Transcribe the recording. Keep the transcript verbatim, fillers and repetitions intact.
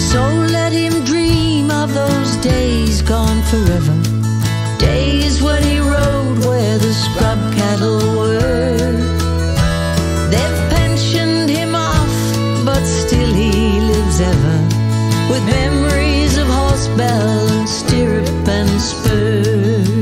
So let him dream of those days gone forever, days when he rode where the scrub cattle were. They've pensioned him off, but still he lives ever, with memories of horse bell, stirrup and spur.